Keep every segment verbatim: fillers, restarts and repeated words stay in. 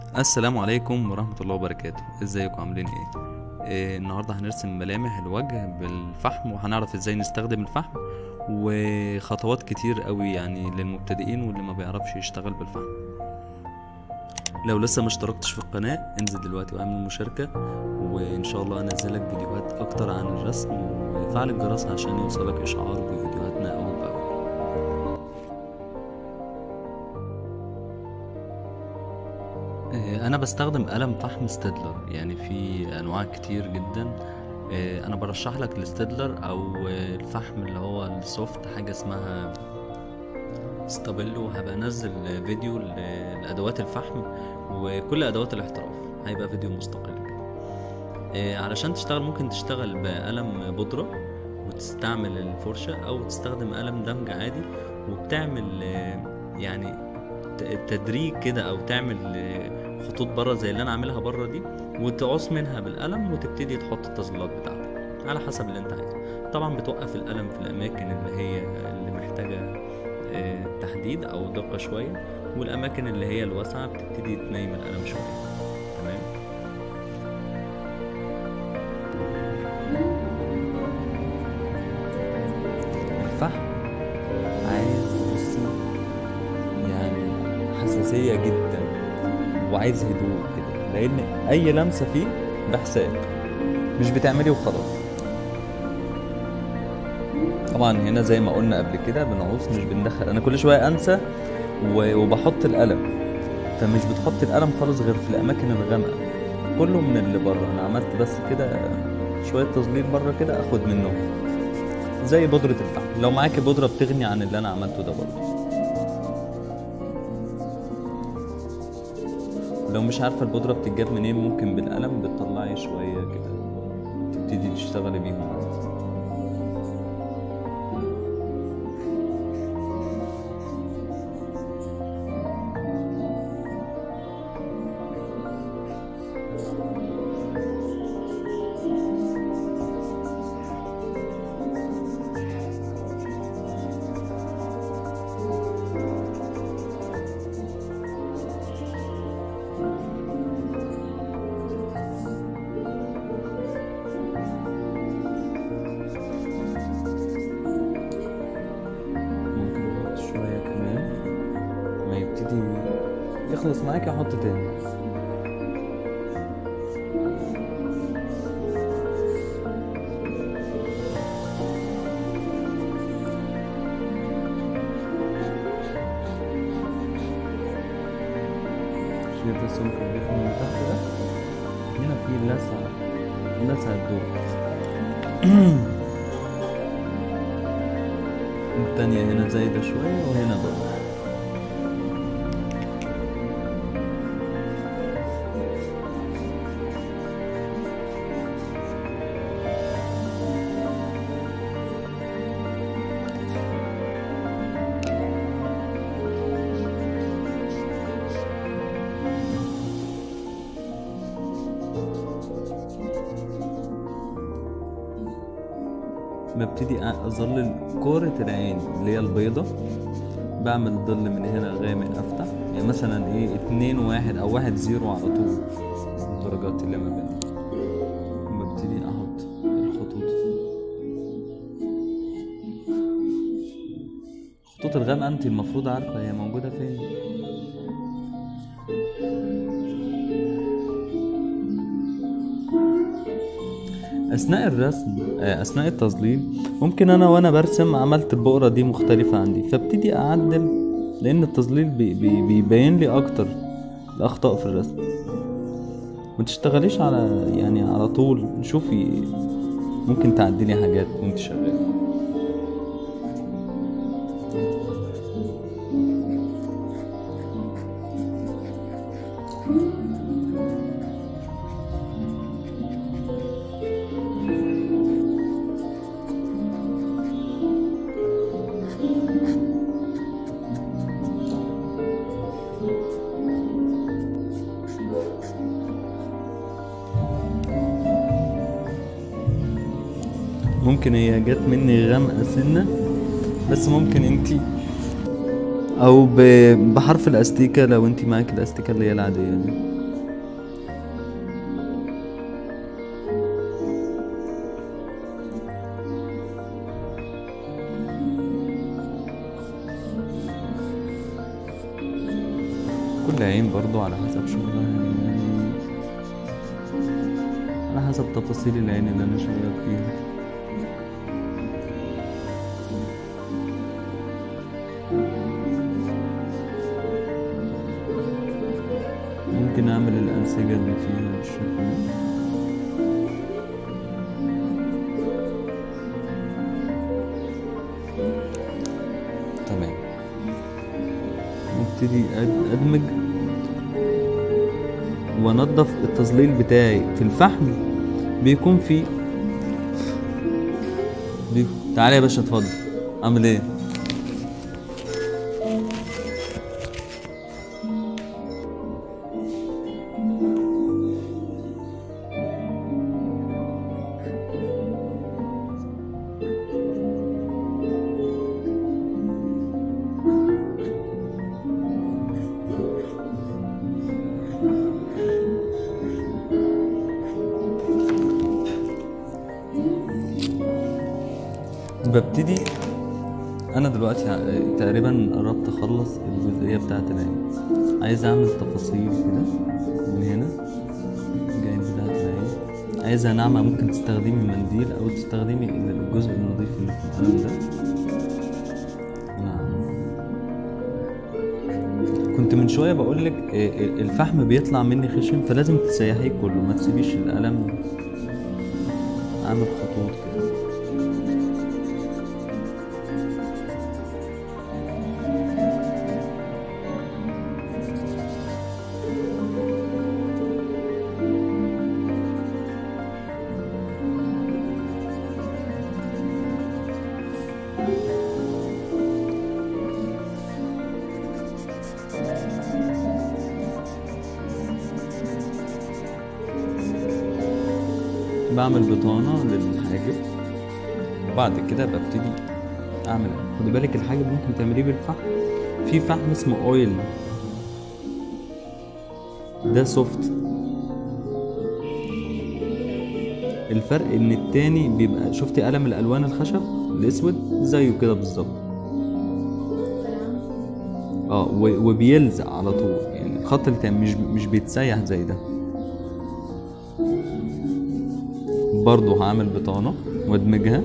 السلام عليكم ورحمة الله وبركاته. ازيكم عاملين ايه؟ إيه النهاردة هنرسم ملامح الوجه بالفحم، وهنعرف ازاي نستخدم الفحم وخطوات كتير قوي يعني للمبتدئين واللي ما بيعرفش يشتغل بالفحم. لو لسه ما اشتركتش في القناة انزل دلوقتي واعمل مشاركة، وان شاء الله انزلك فيديوهات اكتر عن الرسم، وفعل الجرس عشان يوصلك اشعار بفيديوهاتنا اول باول. انا بستخدم قلم فحم ستيدلر، يعني في انواع كتير جدا. انا برشح لك الستيدلر او الفحم اللي هو السوفت، حاجه اسمها ستابيلو. هبقى انزل فيديو لادوات الفحم وكل ادوات الاحتراف، هيبقى فيديو مستقل كده. علشان تشتغل ممكن تشتغل بقلم بودرة وتستعمل الفرشة، او تستخدم قلم دمج عادي وبتعمل يعني تدريج كده، او تعمل خطوط بره زي اللي انا عاملها بره دي، وتقص منها بالقلم وتبتدي تحط التظليلات بتاعتك على حسب اللي انت عايزه. طبعا بتوقف القلم في الاماكن اللي هي اللي محتاجه تحديد او دقه شويه، والاماكن اللي هي الواسعه بتبتدي تنيم القلم شويه. تمام. الفحم عايز بصي يعني حساسيه جدا، وعايز هدوء كده، لان اي لمسه فيه بحساب، مش بتعملي وخلاص. طبعا هنا زي ما قلنا قبل كده بنعوز، مش بندخل. انا كل شويه انسى وبحط القلم، فمش بتحط القلم خالص غير في الاماكن الغامقه، كله من اللي بره. انا عملت بس كده شويه تظليل بره كده اخد منه زي بودره الفحم. لو معاكي بودره بتغني عن اللي انا عملته ده برضه. لو مش عارفه البودره بتتجاب منين، ممكن بالقلم بتطلعي شويه كده تبتدي تشتغلي بيهم عادي. يخلص معاك احط تاني. شايف السمك اللي من تحت ده؟ هنا في لسعة لسعة الدور. التانية هنا زايدة شوية وهنا برضه. ببتدي اظلل كورة العين اللي هي البيضة، بعمل ظل من هنا غامق افتح، يعني مثلا ايه اتنين واحد او واحد زيرو على طول الدرجات اللي ما بينهم. ببتدي احط الخطوط الخطوط الغامقة. انت المفروض عارفة هي موجودة فين. اثناء الرسم اثناء التظليل ممكن انا وانا برسم عملت البقرة دي مختلفة عندي، فابتدي اعدل، لان التظليل بي بي بيبين لي اكتر الاخطاء في الرسم. ما تشتغليش على يعني على طول، شوفي ممكن تعدلي حاجات وانت شغالة. ممكن هي جت مني غامقة سنة، بس ممكن انتي او بحرف الاستيكة لو انتي معاك الاستيكة اللي هي العادية دي. كل عين برضو على حسب شغلها، يعني على حسب تفاصيل العين اللي انا شغال فيها. ممكن اعمل الانسجة اللي فيها بالشكل ده. تمام، نبتدي أد- ادمج وانضف. التظليل بتاعي في الفحم بيكون في بي... تعالى يا باشا اتفضل. عامل ايه؟ ببتدي انا دلوقتي ع- تقريبا قربت اخلص الجزئيه بتاعه العين. عايز اعمل تفاصيل كده من هنا الجانب بتاعه العين، عايزها ناعمه. ممكن تستخدمي منديل او تستخدمي الجزء النظيف اللي في القلم ده. نعم، كنت من شويه بقول لك الفحم بيطلع مني خشن، فلازم تسيحيه كله، ما تسيبيش القلم. اعمل خطوط كده. بعمل بطانة للحاجب، وبعد كده ببتدي اعمل. خدي بالك الحاجب ممكن تعمليه بالفحم. في فحم اسمه اويل، ده سوفت. الفرق ان التاني بيبقى، شفتي قلم الالوان الخشب الاسود زيه كده بالظبط. اه و- وبيلزق على طول، يعني الخط التاني مش مش بيتسيح زي ده. برضو هعمل بطانة وادمجها.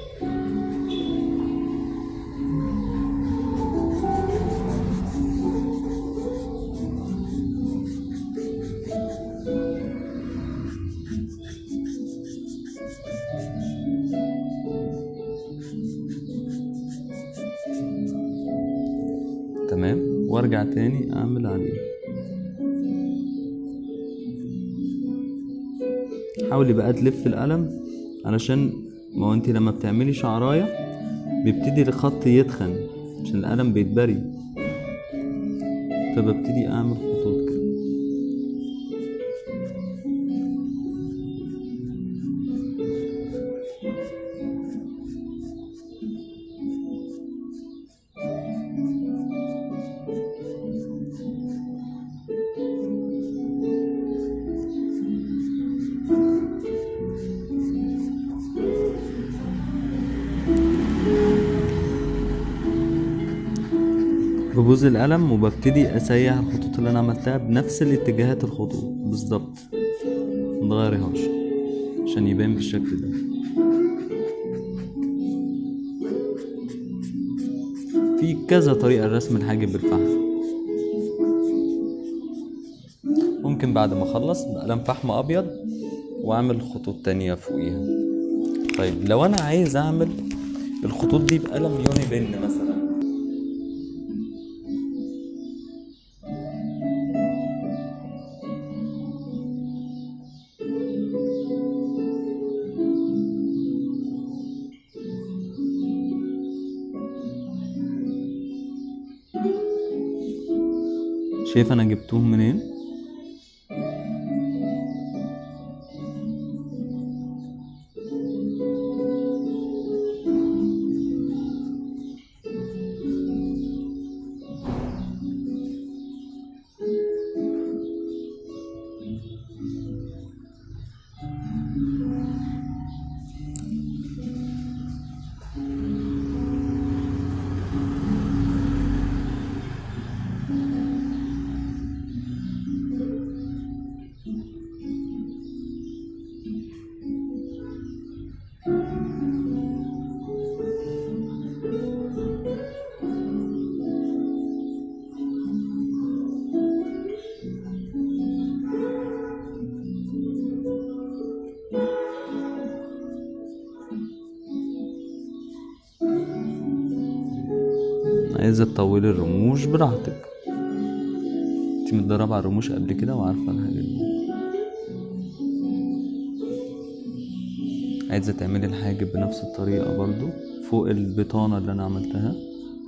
تمام، وارجع تاني اعمل عليه. حاولي بقى تلف القلم، علشان ما هو انت لما بتعملي شعرايه بيبتدي الخط يتخن عشان القلم بيتبري، فببتدي اعمل خطوط كده. ببوز القلم وببتدي اسيح الخطوط اللي انا عملتها بنفس الاتجاهات الخطوط بالظبط، متغيرهاش عشان يبان بالشكل ده. في كذا طريقة لرسم الحاجب بالفحم. ممكن بعد ما اخلص بقلم فحم ابيض واعمل خطوط تانية فوقيها. طيب لو انا عايز اعمل الخطوط دي بقلم يوني بن مثلا، شايف انا جبتهم منين؟ عايزة تطولي الرموش براحتك، انت متدربة على الرموش قبل كده وعارفة الحاجات دي. عايزة تعملي الحاجب بنفس الطريقة برضو فوق البطانة اللي انا عملتها.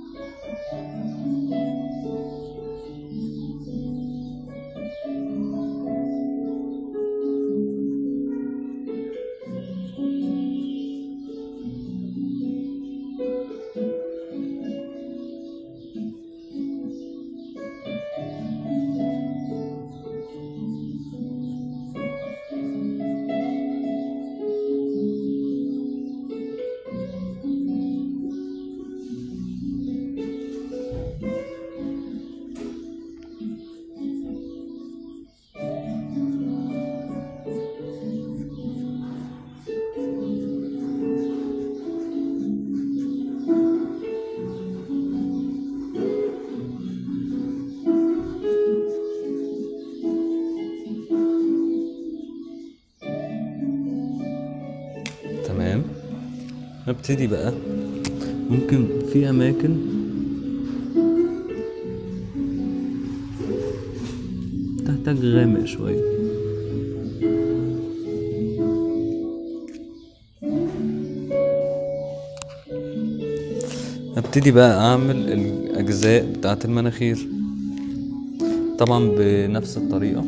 تمام، نبتدي بقى. ممكن في اماكن تحتاج غامق شوية، ابتدي بقى اعمل الاجزاء بتاعت المناخير طبعا بنفس الطريقة.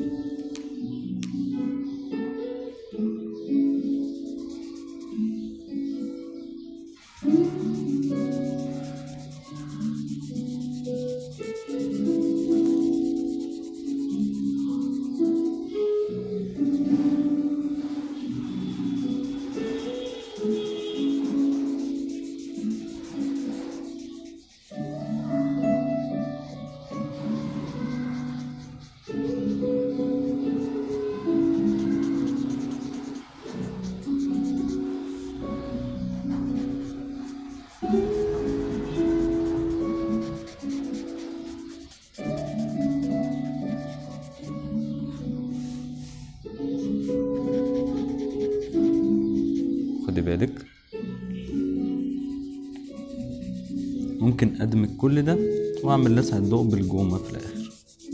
خدي بالك، ممكن ادمج كل ده واعمل لسعة ضوء بالجومة في الاخر.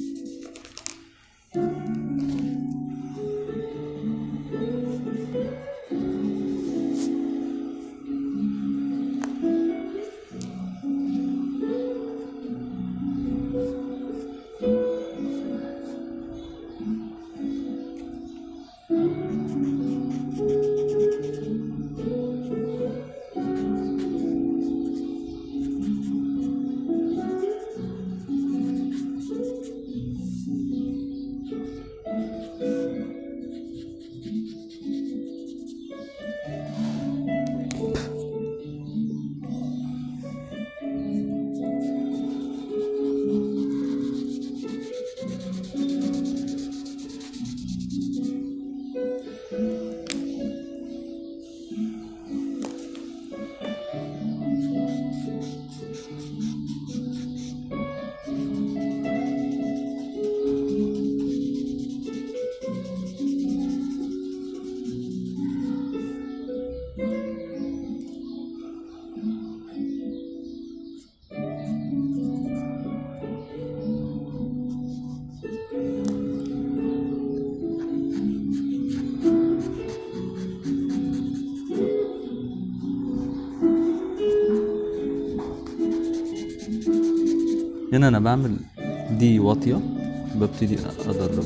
هنا انا بعمل دي واطية، ببتدي ادرب،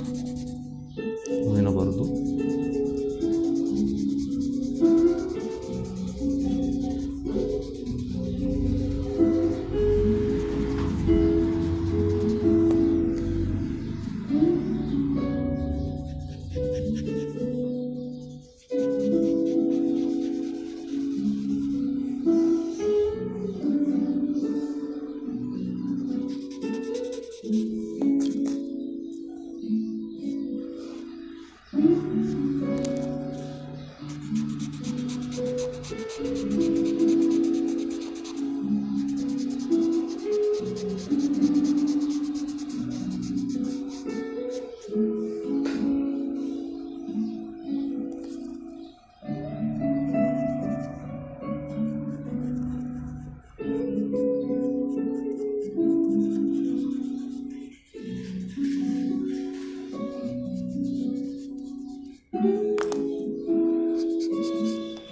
وهنا برضو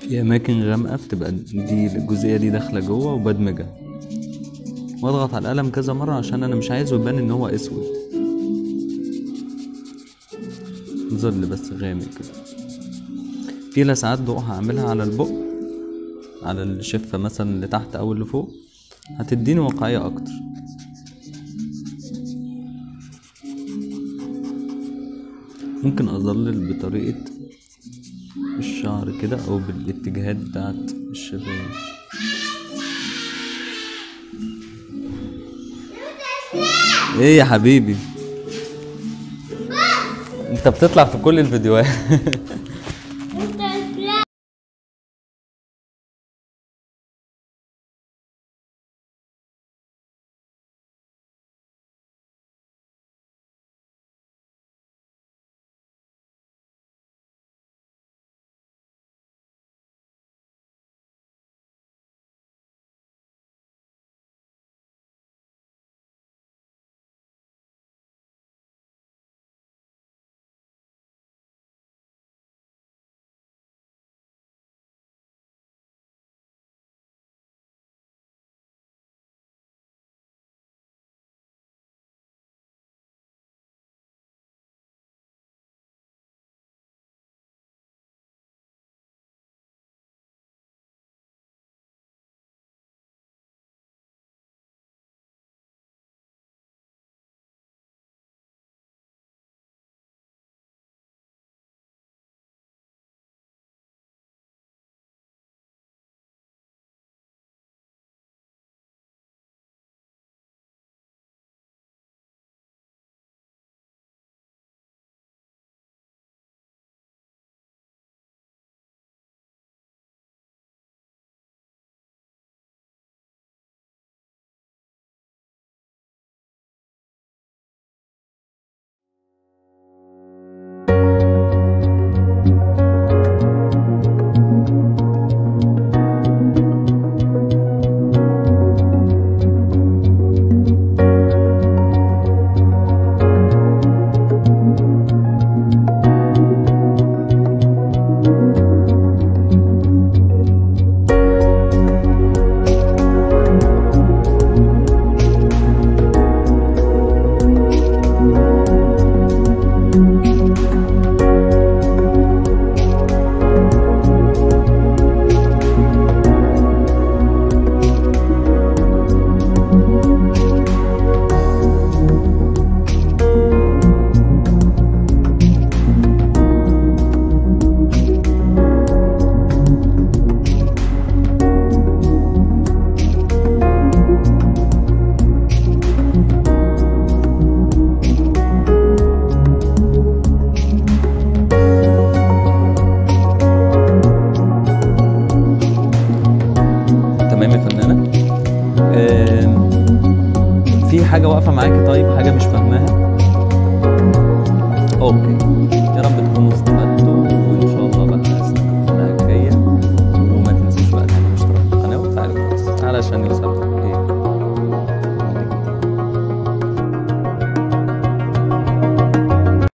في اماكن غامقه بتبقى دي الجزئيه دي داخله جوه وبدمجها، واضغط على القلم كذا مره عشان انا مش عايزه يبان ان هو اسود، ظل بس غامق كده. في لسعات ضوء هعملها على البق، على الشفه مثلا اللي تحت او اللي فوق، هتديني واقعيه اكتر. ممكن اظلل بطريقه الشعر كده او بالاتجاهات بتاعت الشفايف. ايه يا حبيبي، انت بتطلع في كل الفيديوهات. حاجة واقفة معاكي؟ طيب حاجة مش فاهماها؟ اوكي، يا رب تكونوا استفدتوا.